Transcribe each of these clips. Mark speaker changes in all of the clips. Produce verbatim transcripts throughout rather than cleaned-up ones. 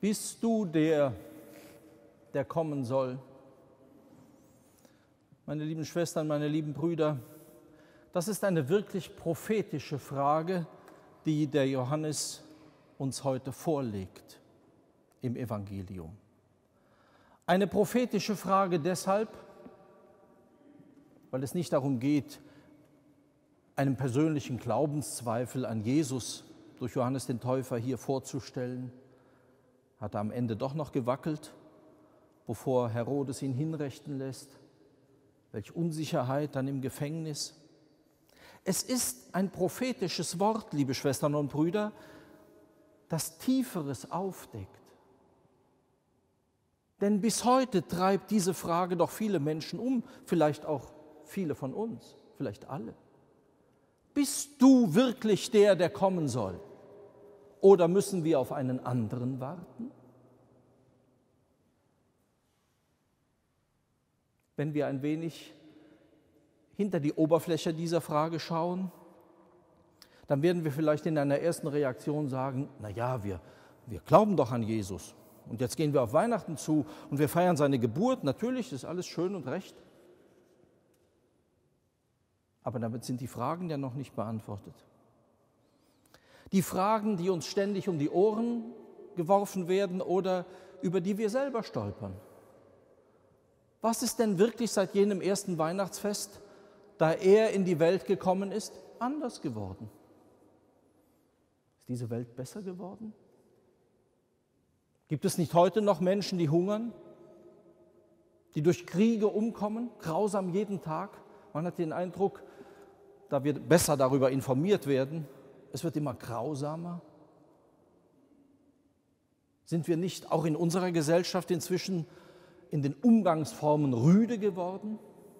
Speaker 1: Bist du der, der kommen soll? Meine lieben Schwestern, meine lieben Brüder, das ist eine wirklich prophetische Frage, die der Johannes uns heute vorlegt im Evangelium. Eine prophetische Frage deshalb, weil es nicht darum geht, einen persönlichen Glaubenszweifel an Jesus durch Johannes den Täufer hier vorzustellen. Hat er am Ende doch noch gewackelt, bevor Herodes ihn hinrichten lässt? Welch Unsicherheit dann im Gefängnis. Es ist ein prophetisches Wort, liebe Schwestern und Brüder, das Tieferes aufdeckt. Denn bis heute treibt diese Frage doch viele Menschen um, vielleicht auch viele von uns, vielleicht alle. Bist du wirklich der, der kommen soll? Oder müssen wir auf einen anderen warten? Wenn wir ein wenig hinter die Oberfläche dieser Frage schauen, dann werden wir vielleicht in einer ersten Reaktion sagen, na ja, wir, wir glauben doch an Jesus. Und jetzt gehen wir auf Weihnachten zu und wir feiern seine Geburt. Natürlich ist alles schön und recht. Aber damit sind die Fragen ja noch nicht beantwortet. Die Fragen, die uns ständig um die Ohren geworfen werden oder über die wir selber stolpern. Was ist denn wirklich seit jenem ersten Weihnachtsfest, da er in die Welt gekommen ist, anders geworden? Ist diese Welt besser geworden? Gibt es nicht heute noch Menschen, die hungern, die durch Kriege umkommen, grausam jeden Tag? Man hat den Eindruck, da wir besser darüber informiert werden, es wird immer grausamer. Sind wir nicht auch in unserer Gesellschaft inzwischen in den Umgangsformen rüde geworden?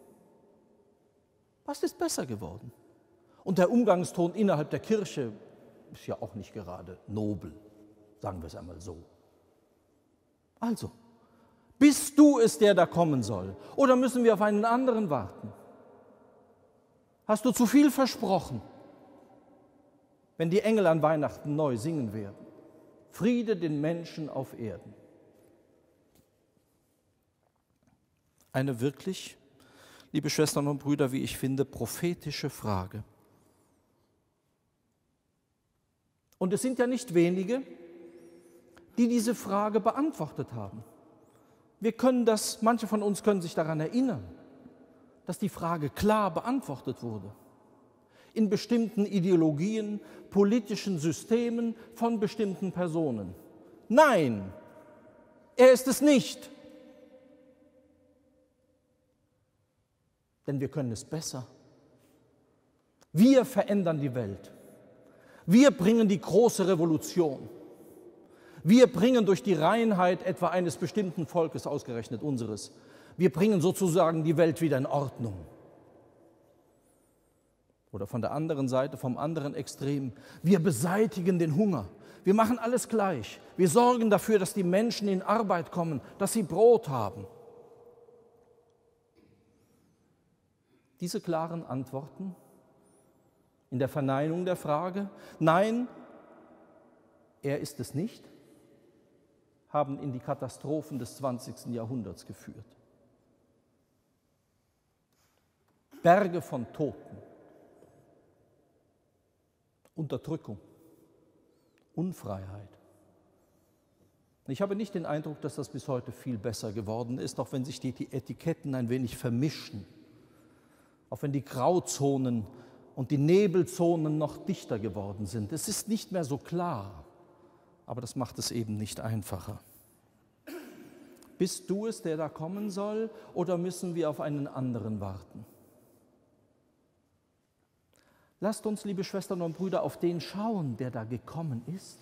Speaker 1: Was ist besser geworden? Und der Umgangston innerhalb der Kirche ist ja auch nicht gerade nobel, sagen wir es einmal so. Also, bist du es, der da kommen soll? Oder müssen wir auf einen anderen warten? Hast du zu viel versprochen, wenn die Engel an Weihnachten neu singen werden? Friede den Menschen auf Erden. Eine wirklich, liebe Schwestern und Brüder, wie ich finde, prophetische Frage. Und es sind ja nicht wenige, die diese Frage beantwortet haben. Wir können das, manche von uns können sich daran erinnern, dass die Frage klar beantwortet wurde. In bestimmten Ideologien, politischen Systemen von bestimmten Personen. Nein, er ist es nicht. Denn wir können es besser. Wir verändern die Welt. Wir bringen die große Revolution. Wir bringen durch die Reinheit etwa eines bestimmten Volkes, ausgerechnet unseres, wir bringen sozusagen die Welt wieder in Ordnung. Oder von der anderen Seite, vom anderen Extrem, wir beseitigen den Hunger. Wir machen alles gleich. Wir sorgen dafür, dass die Menschen in Arbeit kommen, dass sie Brot haben. Diese klaren Antworten in der Verneinung der Frage, nein, er ist es nicht, haben in die Katastrophen des zwanzigsten Jahrhunderts geführt. Berge von Toten, Unterdrückung, Unfreiheit. Ich habe nicht den Eindruck, dass das bis heute viel besser geworden ist, auch wenn sich die Etiketten ein wenig vermischen, auch wenn die Grauzonen und die Nebelzonen noch dichter geworden sind. Es ist nicht mehr so klar, aber das macht es eben nicht einfacher. Bist du es, der da kommen soll, oder müssen wir auf einen anderen warten? Lasst uns, liebe Schwestern und Brüder, auf den schauen, der da gekommen ist.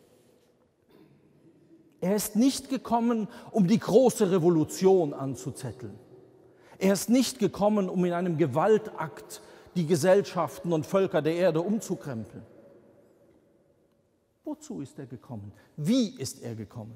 Speaker 1: Er ist nicht gekommen, um die große Revolution anzuzetteln. Er ist nicht gekommen, um in einem Gewaltakt die Gesellschaften und Völker der Erde umzukrempeln. Wozu ist er gekommen? Wie ist er gekommen?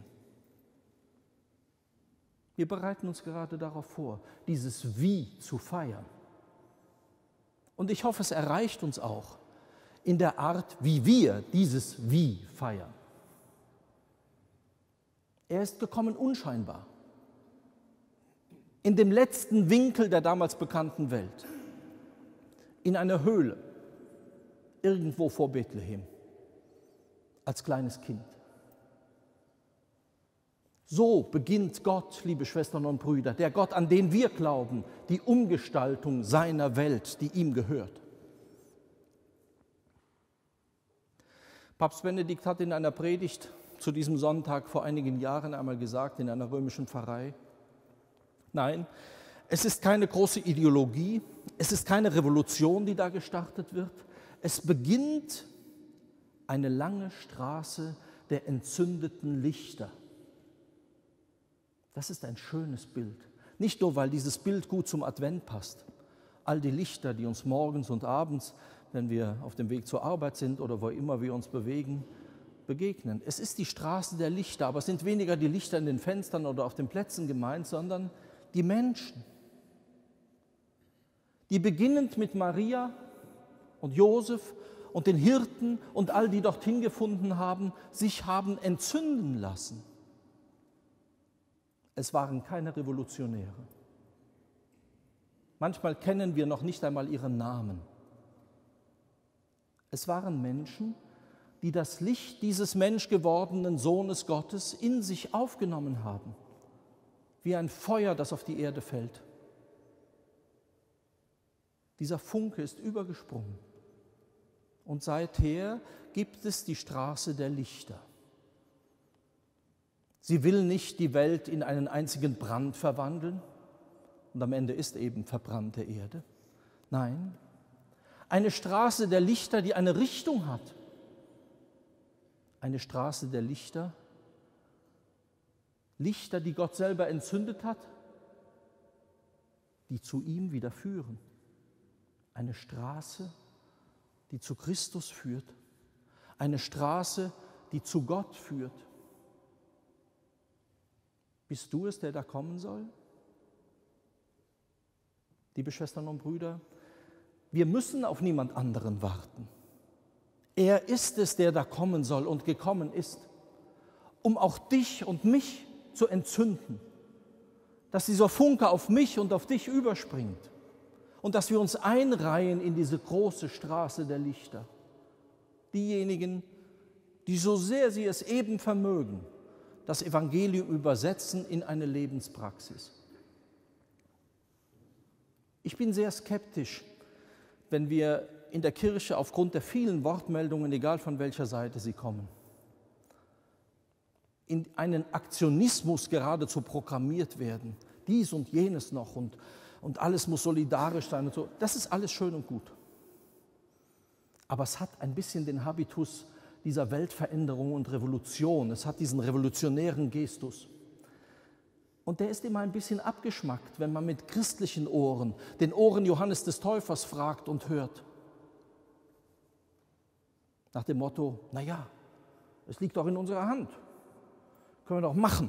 Speaker 1: Wir bereiten uns gerade darauf vor, dieses Wie zu feiern. Und ich hoffe, es erreicht uns auch in der Art, wie wir dieses Wie feiern. Er ist gekommen unscheinbar, in dem letzten Winkel der damals bekannten Welt, in einer Höhle, irgendwo vor Bethlehem, als kleines Kind. So beginnt Gott, liebe Schwestern und Brüder, der Gott, an den wir glauben, die Umgestaltung seiner Welt, die ihm gehört. Papst Benedikt hat in einer Predigt zu diesem Sonntag vor einigen Jahren einmal gesagt, in einer römischen Pfarrei: Nein, es ist keine große Ideologie, es ist keine Revolution, die da gestartet wird. Es beginnt eine lange Straße der entzündeten Lichter. Das ist ein schönes Bild. Nicht nur, weil dieses Bild gut zum Advent passt. All die Lichter, die uns morgens und abends, wenn wir auf dem Weg zur Arbeit sind oder wo immer wir uns bewegen, begegnen. Es ist die Straße der Lichter, aber es sind weniger die Lichter in den Fenstern oder auf den Plätzen gemeint, sondern die Menschen, die beginnend mit Maria und Josef und den Hirten und all die dorthin gefunden haben, sich haben entzünden lassen. Es waren keine Revolutionäre. Manchmal kennen wir noch nicht einmal ihren Namen. Es waren Menschen, die das Licht dieses menschgewordenen Sohnes Gottes in sich aufgenommen haben, wie ein Feuer, das auf die Erde fällt. Dieser Funke ist übergesprungen. Und seither gibt es die Straße der Lichter. Sie will nicht die Welt in einen einzigen Brand verwandeln und am Ende ist eben verbrannte Erde. Nein, eine Straße der Lichter, die eine Richtung hat. Eine Straße der Lichter, Lichter, die Gott selber entzündet hat, die zu ihm wieder führen. Eine Straße, die zu Christus führt. Eine Straße, die zu Gott führt. Bist du es, der da kommen soll? Liebe Schwestern und Brüder, wir müssen auf niemand anderen warten. Er ist es, der da kommen soll und gekommen ist, um auch dich und mich zu entzünden, dass dieser Funke auf mich und auf dich überspringt und dass wir uns einreihen in diese große Straße der Lichter. Diejenigen, die so sehr sie es eben vermögen, das Evangelium übersetzen in eine Lebenspraxis. Ich bin sehr skeptisch, wenn wir in der Kirche aufgrund der vielen Wortmeldungen, egal von welcher Seite sie kommen, in einen Aktionismus geradezu programmiert werden. Dies und jenes noch und, und alles muss solidarisch sein und so. Das ist alles schön und gut. Aber es hat ein bisschen den Habitus dieser Weltveränderung und Revolution. Es hat diesen revolutionären Gestus. Und der ist immer ein bisschen abgeschmackt, wenn man mit christlichen Ohren, den Ohren Johannes des Täufers fragt und hört. Nach dem Motto, naja, es liegt doch in unserer Hand. Können wir doch machen.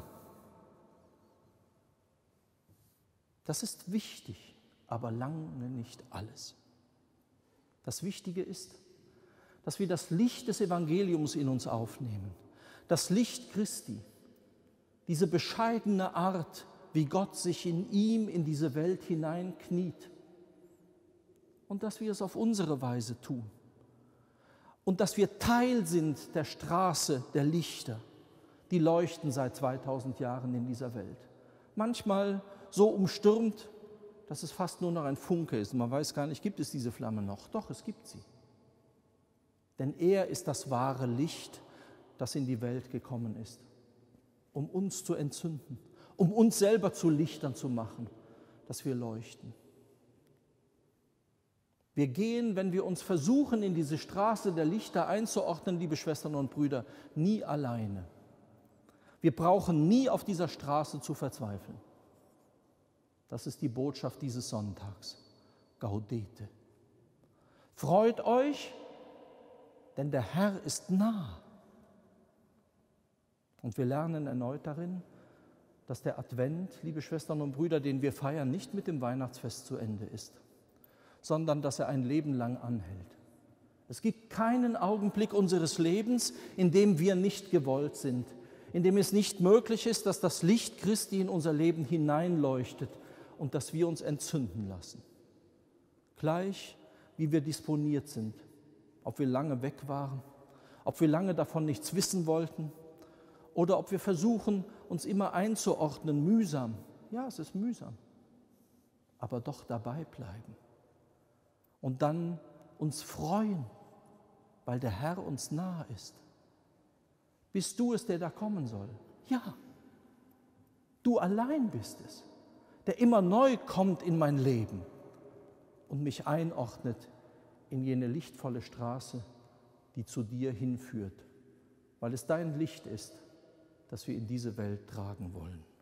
Speaker 1: Das ist wichtig, aber lange nicht alles. Das Wichtige ist, dass wir das Licht des Evangeliums in uns aufnehmen, das Licht Christi, diese bescheidene Art, wie Gott sich in ihm in diese Welt hineinkniet und dass wir es auf unsere Weise tun und dass wir Teil sind der Straße der Lichter, die leuchten seit zweitausend Jahren in dieser Welt. Manchmal so umstürmt, dass es fast nur noch ein Funke ist. Man weiß gar nicht, gibt es diese Flamme noch? Doch, es gibt sie. Denn er ist das wahre Licht, das in die Welt gekommen ist, um uns zu entzünden, um uns selber zu Lichtern zu machen, dass wir leuchten. Wir gehen, wenn wir uns versuchen, in diese Straße der Lichter einzuordnen, liebe Schwestern und Brüder, nie alleine. Wir brauchen nie auf dieser Straße zu verzweifeln. Das ist die Botschaft dieses Sonntags. Gaudete. Freut euch, denn der Herr ist nah. Und wir lernen erneut darin, dass der Advent, liebe Schwestern und Brüder, den wir feiern, nicht mit dem Weihnachtsfest zu Ende ist, sondern dass er ein Leben lang anhält. Es gibt keinen Augenblick unseres Lebens, in dem wir nicht gewollt sind, in dem es nicht möglich ist, dass das Licht Christi in unser Leben hineinleuchtet und dass wir uns entzünden lassen. Gleich wie wir disponiert sind, ob wir lange weg waren, ob wir lange davon nichts wissen wollten oder ob wir versuchen, uns immer einzuordnen, mühsam. Ja, es ist mühsam, aber doch dabei bleiben und dann uns freuen, weil der Herr uns nahe ist. Bist du es, der da kommen soll? Ja, du allein bist es, der immer neu kommt in mein Leben und mich einordnet in jene lichtvolle Straße, die zu dir hinführt, weil es dein Licht ist, das wir in diese Welt tragen wollen.